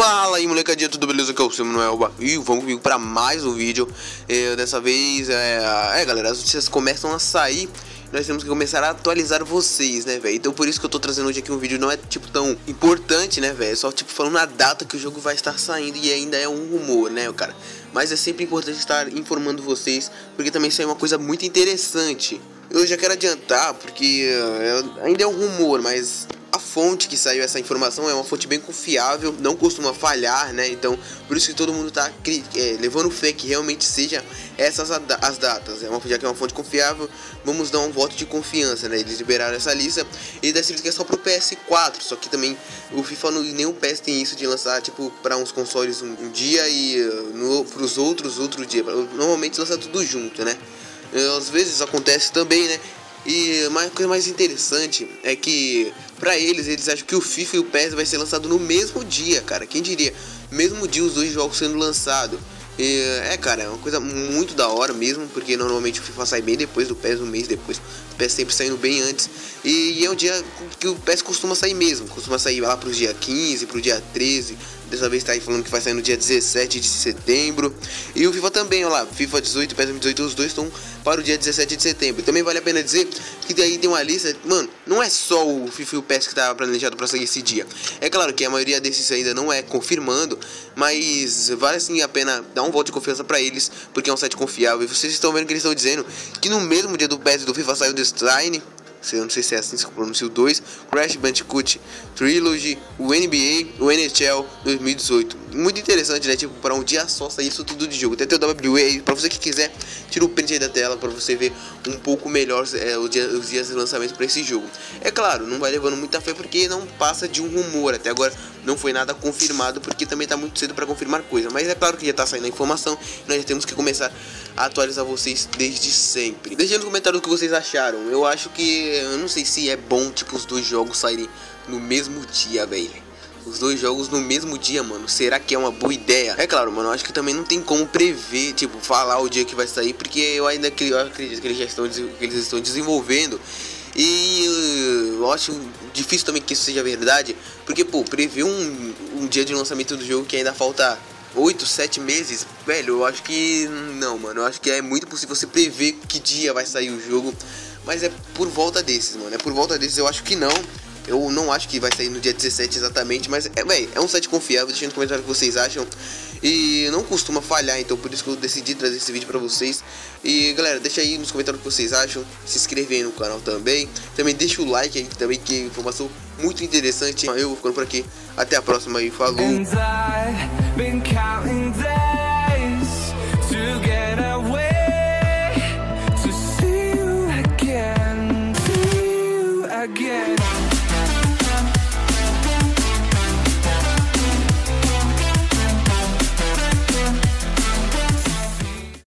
Fala aí, molecadinha, tudo beleza? Aqui é o Samuel e vamos comigo para mais um vídeo. Dessa vez, galera, as notícias começam a sair. Nós temos que começar a atualizar vocês, né, velho? Então por isso que eu tô trazendo hoje aqui um vídeo, não é tipo tão importante, né, velho? É só tipo falando a data que o jogo vai estar saindo e ainda é um rumor, né, cara? Mas é sempre importante estar informando vocês, porque também isso é uma coisa muito interessante. Eu já quero adiantar, porque ainda é um rumor, mas a fonte que saiu essa informação é uma fonte bem confiável, não costuma falhar, né? Então, por isso que todo mundo tá levando fé que realmente seja essas as datas. Já que é uma fonte confiável, vamos dar um voto de confiança, né? Eles liberaram essa lista e dessa lista que é só pro PS4, só que também o FIFA nem o PES tem isso de lançar tipo para uns consoles um dia e pros outros outro dia. Normalmente lança tudo junto, né? Às vezes acontece também, né? E uma coisa mais interessante é que pra eles acham que o FIFA e o PES vai ser lançado no mesmo dia, cara. Quem diria? Mesmo dia os dois jogos sendo lançados. Cara, é uma coisa muito da hora mesmo, porque normalmente o FIFA sai bem depois do PES, um mês depois. O PES sempre saindo bem antes. E é um dia que o PES costuma sair mesmo. Costuma sair lá pro dia 15, pro dia 13. Dessa vez tá aí falando que vai sair no dia 17 de setembro. E o FIFA também, ó lá, FIFA 18 e PES 2018, os dois estão para o dia 17 de setembro. Também vale a pena dizer que daí tem uma lista. Mano, não é só o FIFA e o PES que tá planejado para sair esse dia. É claro que a maioria desses ainda não é confirmando, mas vale assim a pena dar um voto de confiança para eles, porque é um site confiável. E vocês estão vendo que eles estão dizendo que no mesmo dia do PES e do FIFA saiu o Design. Eu não sei se é assim que se pronuncia o 2, Crash Bandicoot Trilogy, o NBA, o NHL 2018. Muito interessante, né? Tipo, para um dia só sair isso tudo de jogo. Tem até o WWE, para você que quiser, tira o print aí da tela para você ver um pouco melhor os dias de lançamento para esse jogo. É claro, não vai levando muita fé porque não passa de um rumor. Até agora não foi nada confirmado, porque também tá muito cedo para confirmar coisa. Mas é claro que já tá saindo a informação e nós já temos que começar a atualizar vocês desde sempre. Deixa nos comentários o que vocês acharam. Eu acho que, eu não sei se é bom, tipo, os dois jogos saírem no mesmo dia, velho. Os dois jogos no mesmo dia, mano. Será que é uma boa ideia? É claro, mano, eu acho que também não tem como prever, tipo, falar o dia que vai sair, porque eu acredito que eles estão desenvolvendo. E eu acho difícil também que isso seja verdade, porque, pô, prever um dia de lançamento do jogo que ainda falta 8, 7 meses, velho, eu acho que não, mano. Eu acho que é muito possível você prever que dia vai sair o jogo, mas é por volta desses, mano. É por volta desses, eu acho que não. Eu não acho que vai sair no dia 17 exatamente, mas é um site confiável. Deixa no comentário o que vocês acham. E não costuma falhar, então por isso que eu decidi trazer esse vídeo pra vocês. E galera, deixa aí nos comentários o que vocês acham. Se inscreve aí no canal também. Também deixa o like aí também, que é informação muito interessante. Eu vou ficando por aqui. Até a próxima e falou!